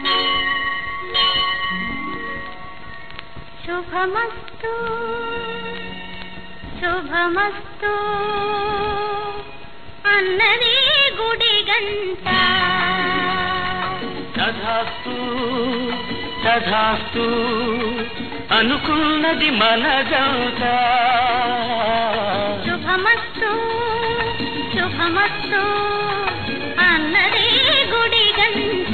శుభమస్తు శుభమస్తు అన్నది గుడి గంట. తథాస్తు తథాస్తు అనుకున్నది మన జంట. శుభమస్తు శుభమస్తు అన్నది గుడి గంట.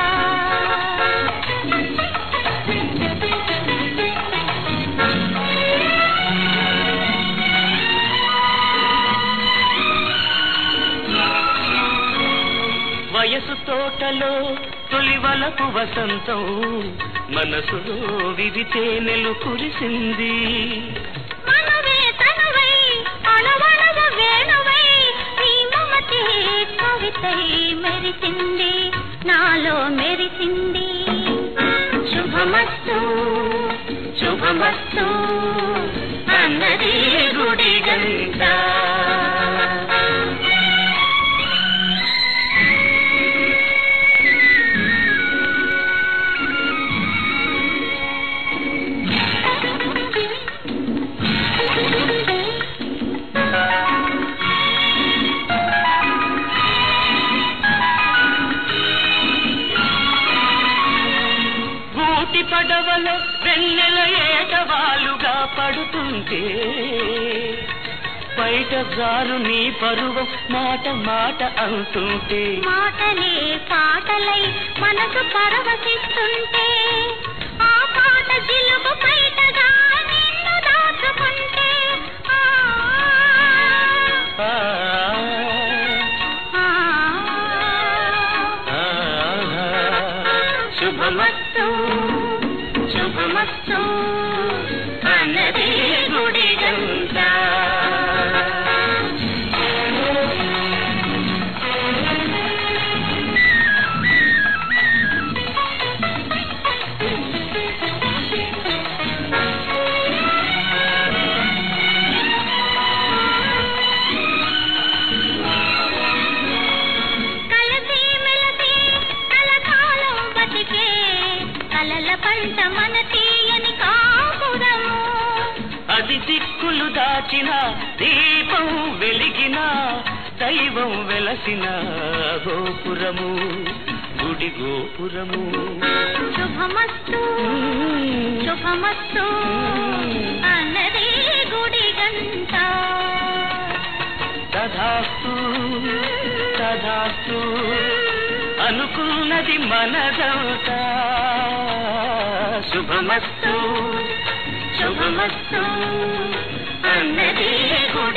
వయసు తోటలో తొలివలపు వసంతం మనసులో వివితే నెలు కురిసింది. మనవే తనవై అణవణవ వేణువై నీ మమతే కవితై మెరిసింది, నాలో మెరిసింది. శుభమస్తు శుభమస్తు అన్నది గుడి గంట. పడవలో వెన్నెల ఏటవాలుగా పడుతుంటే బయట జారు నీ పరువం మాట మాట అంటుంటే, మాటలే పాటలై మనసు పరవశిస్తుంటే, ఆ పాట జిలుగు బయటగా నిన్ను దాచుకుంటే, శుభమస్తు శుభమస్తు అన్నది గుడి గంట. పంట మన తీయని కాపురము, అది దిక్కులు దాచిన దీపం వెలిగిన దైవం వెలసిన గోపురము, గుడి గోపురము. శుభమస్తు శుభమస్తు అన్నది గుడి గంట. తథాస్తు తథాస్తు అనుకున్నది మన జంట. శుభమస్తు శుభమస్తు అన్నది గుడి